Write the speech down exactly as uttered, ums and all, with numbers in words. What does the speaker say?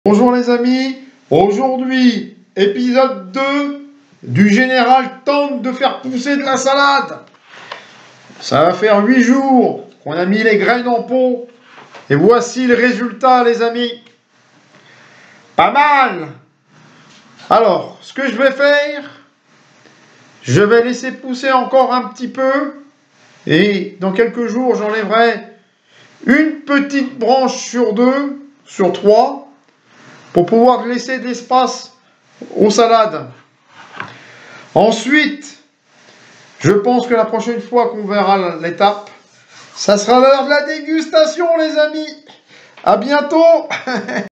Bonjour les amis, aujourd'hui épisode deux du général tente de faire pousser de la salade. Ça va faire huit jours qu'on a mis les graines en pot et voici le résultat les amis. Pas mal. Alors ce que je vais faire, je vais laisser pousser encore un petit peu et dans quelques jours j'enlèverai une petite branche sur deux, sur trois, pour pouvoir laisser de l'espace aux salades. Ensuite, je pense que la prochaine fois qu'on verra l'étape, ça sera l'heure de la dégustation les amis. À bientôt.